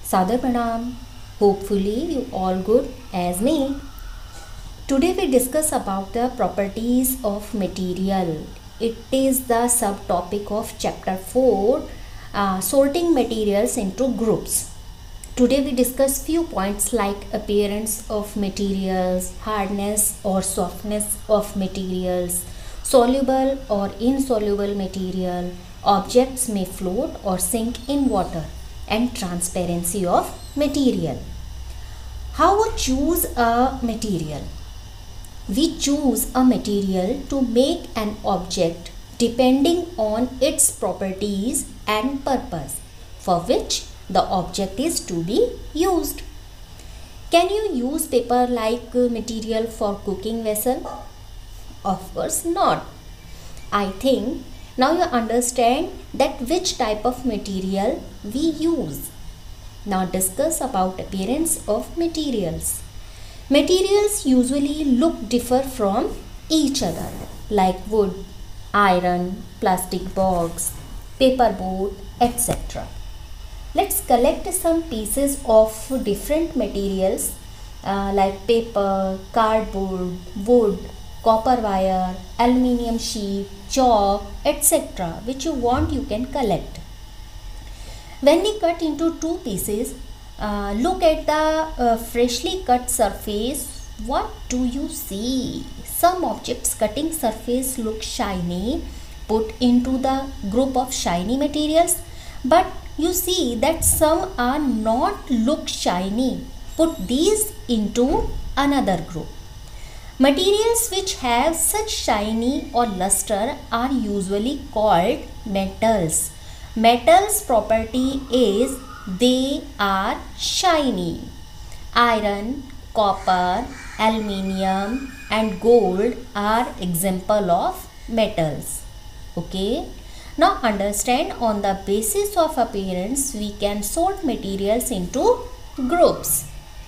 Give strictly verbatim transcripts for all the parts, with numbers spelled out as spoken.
Sadar Pranam. Hopefully you all good as me. Today we discuss about the properties of material. It is the subtopic of chapter four, uh, sorting materials into groups. Today we discuss few points like appearance of materials, hardness or softness of materials, soluble or insoluble material, objects may float or sink in water, and transparency of material. How we choose a material? We choose a material to make an object depending on its properties and purpose for which the object is to be used. Can you use paper like material for cooking vessel? Of course not. I think now you understand that which type of material we use. Now discuss about appearance of materials. Materials usually look differ from each other like wood, iron, plastic box, paper board, et cetera. Let's collect some pieces of different materials uh, like paper, cardboard, wood, copper wire, aluminium sheet, chalk, et cetera which you want you can collect. When we cut into two pieces, uh, look at the uh, freshly cut surface. What do you see? Some objects cutting surface look shiny, put into the group of shiny materials, but you see that some are not look shiny. Put these into another group. Materials which have such shiny or luster are usually called metals. Metals property is they are shiny. Iron, copper, aluminium and gold are example of metals. Okay. Now understand on the basis of appearance we can sort materials into groups.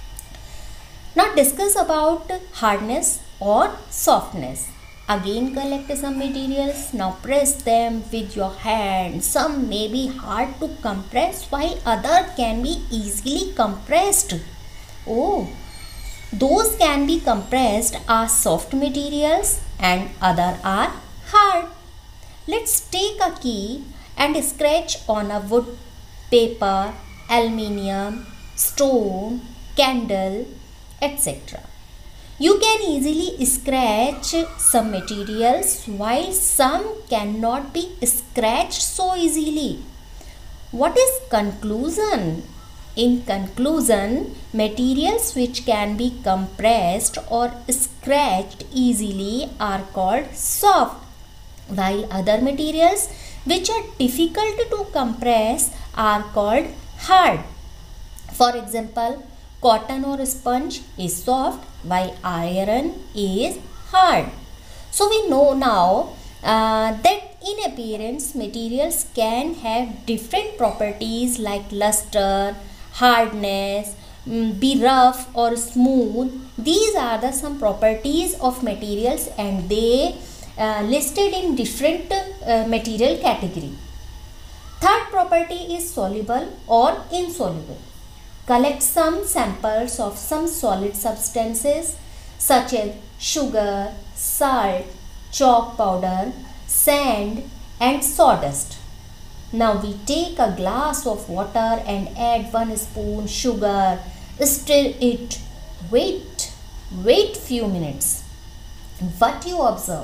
Now discuss about hardness or softness. Again collect some materials. Now press them with your hand. Some may be hard to compress while other can be easily compressed. Oh, those can be compressed are soft materials and other are hard. Let's take a key and scratch on a wood, paper, aluminium, stone, candle, et cetera. You can easily scratch some materials while some cannot be scratched so easily. What is conclusion? In conclusion, materials which can be compressed or scratched easily are called soft, while other materials which are difficult to compress are called hard. For example, cotton or sponge is soft while iron is hard. So we know now uh, that in appearance materials can have different properties like luster, hardness, um, be rough or smooth. These are the some properties of materials and they uh, listed in different uh, material category. Third property is soluble or insoluble. Collect some samples of some solid substances such as sugar, salt, chalk powder, sand and sawdust. Now we take a glass of water and add one spoon sugar, stir it, wait, wait few minutes. What you observe?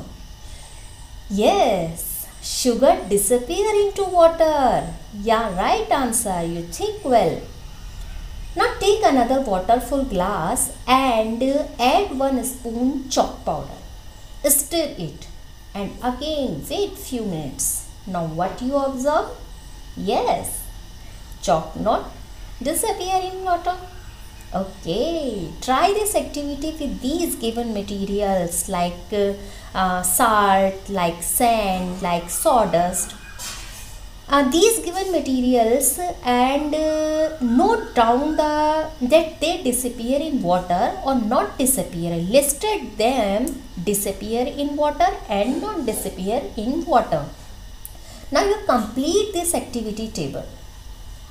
Yes, sugar disappear into water. Yeah, right answer. You think well. Now take another waterful glass and add one spoon chalk powder. Stir it and again wait few minutes. Now what you observe? Yes, chalk not disappear in water. Okay, try this activity with these given materials like uh, uh, salt, like sand, like sawdust. Uh, these given materials and uh, note down the that they disappear in water or not disappear. Listed them disappear in water and not disappear in water. Now you complete this activity table.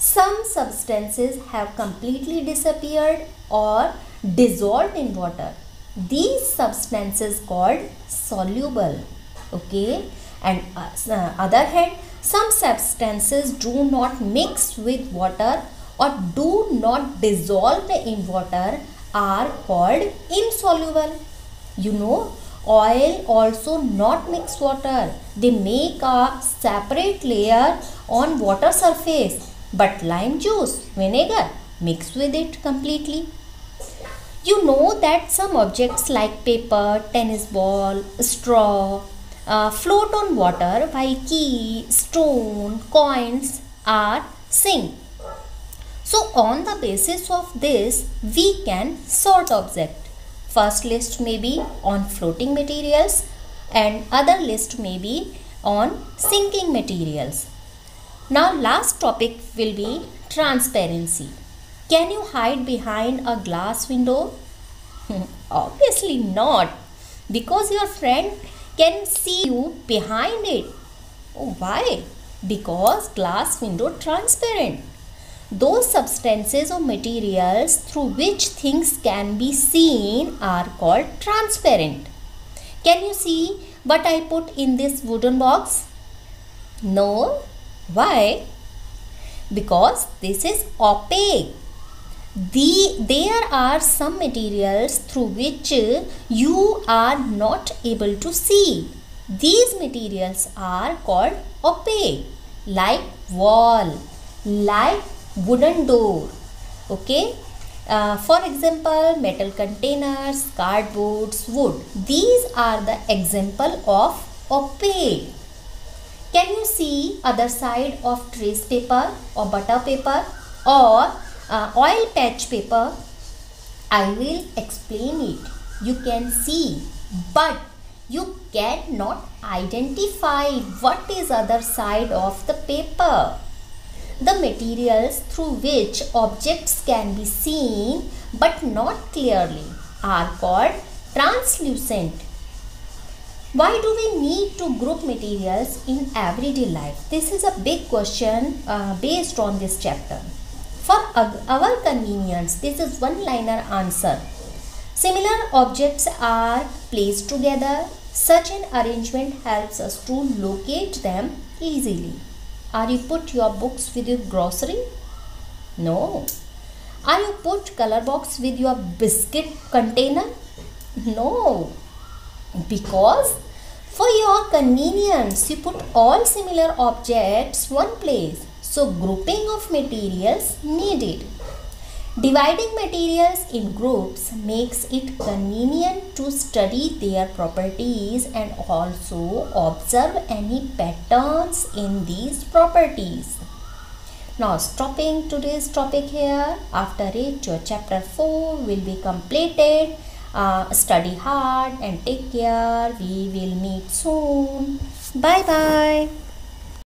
Some substances have completely disappeared or dissolved in water. These substances called soluble. Okay, and uh, other hand, some substances do not mix with water or do not dissolve in water are called insoluble. You know, oil also not mix water. They make a separate layer on water surface. But lime juice, vinegar, mix with it completely. You know that some objects like paper, tennis ball, straw uh, float on water while key, stone, coins are sink. So on the basis of this, we can sort object. First list may be on floating materials and other list may be on sinking materials. Now last topic will be transparency. Can you hide behind a glass window? Obviously not, because your friend can see you behind it. Oh, why? Because glass window transparent. Those substances or materials through which things can be seen are called transparent. Can you see what I put in this wooden box? No. Why? Because this is opaque. The, there are some materials through which you are not able to see. These materials are called opaque, like wall, like wooden door. Okay. Uh, for example, metal containers, cardboards, wood. These are the example of opaque. Can you see other side of trace paper or butter paper or uh, oil patch paper? I will explain it. You can see, but you cannot identify what is other side of the paper. The materials through which objects can be seen but not clearly are called translucent. Why do we need to group materials in everyday life? This is a big question uh, based on this chapter. For our convenience, this is one-liner answer. Similar objects are placed together. Such an arrangement helps us to locate them easily. Are you put your books with your grocery? No. Are you put color box with your biscuit container? No. Because for your convenience, you put all similar objects one place. So grouping of materials needed. Dividing materials in groups makes it convenient to study their properties and also observe any patterns in these properties. Now stopping today's topic here. After it, your chapter four will be completed. Uh, study hard and take care. We will meet soon. Bye bye.